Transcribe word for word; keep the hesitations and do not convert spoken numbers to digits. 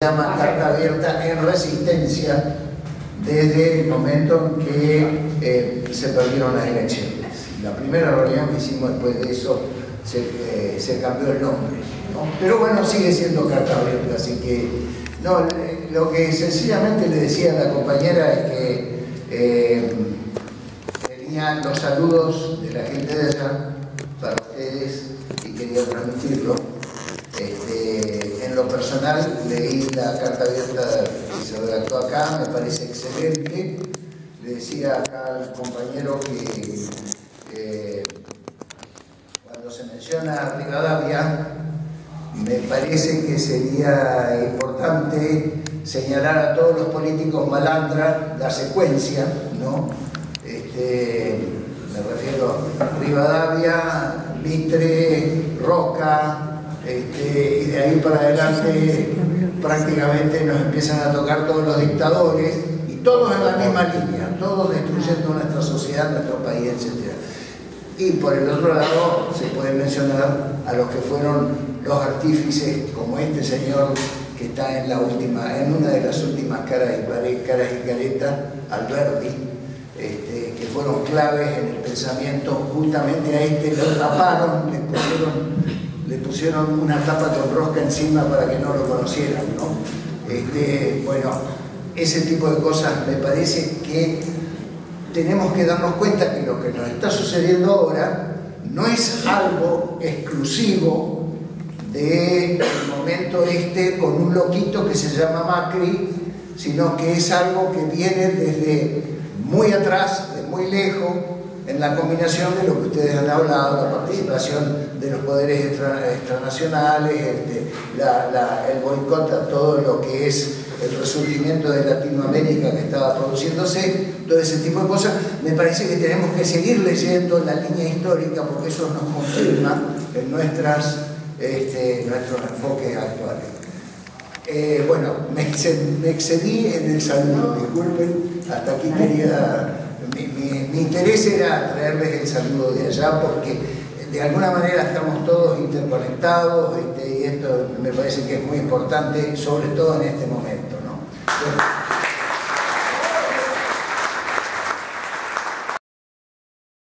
llama Carta Abierta en Resistencia desde el momento en que eh, se perdieron las elecciones. La primera reunión que hicimos después de eso se, eh, se cambió el nombre, ¿no? Pero bueno, sigue siendo Carta Abierta, así que no, lo que sencillamente le decía a la compañera es que eh, tenían los saludos de la gente de allá para ustedes y quería transmitirlo. Este, en lo personal leí la carta abierta que se redactó acá, me parece excelente. Le decía acá al compañero que eh, cuando se menciona Rivadavia, me parece que sería importante señalar a todos los políticos malandra la secuencia, ¿no? Este, me refiero a Rivadavia, Mitre, Roca. Este, y de ahí para adelante prácticamente nos empiezan a tocar todos los dictadores y todos en la misma línea, todos destruyendo nuestra sociedad, nuestro país, etcétera. Y por el otro lado se puede mencionar a los que fueron los artífices, como este señor que está en la última, en una de las últimas caras y caras y caretas, Alberti, este, que fueron claves en el pensamiento. Justamente a este lo taparon, le pusieron le pusieron una tapa con rosca encima para que no lo conocieran, ¿no? Este, bueno, ese tipo de cosas me parece que tenemos que darnos cuenta que lo que nos está sucediendo ahora no es algo exclusivo del momento este con un loquito que se llama Macri, sino que es algo que viene desde muy atrás, de muy lejos, en la combinación de lo que ustedes han hablado, la participación de los poderes extra, extranacionales, este, la, la, el boicot a todo lo que es el resurgimiento de Latinoamérica que estaba produciéndose, todo ese tipo de cosas. Me parece que tenemos que seguir leyendo la línea histórica porque eso nos confirma en nuestras, este, nuestros enfoques actuales. Eh, bueno, me excedí, me excedí en el saludo, disculpen, hasta aquí quería... Mi, mi, mi interés era traerles el saludo de allá porque de alguna manera estamos todos interconectados, este, y esto me parece que es muy importante, sobre todo en este momento, ¿no? Bueno,